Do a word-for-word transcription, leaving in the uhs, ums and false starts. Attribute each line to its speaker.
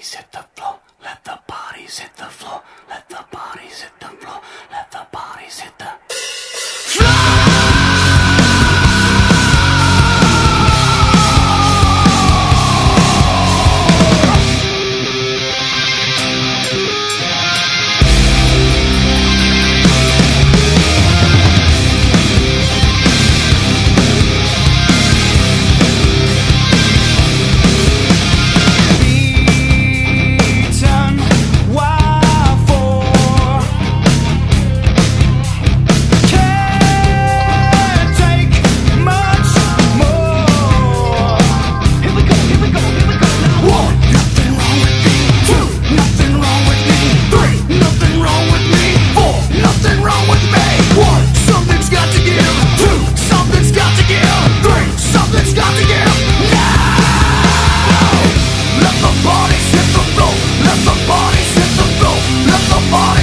Speaker 1: bodies hit the floor. Let the bodies hit the floor. Let the bodies hit the floor. Let the bodies hit the bodies hit the floor. Let the bodies hit the floor. Let the bodies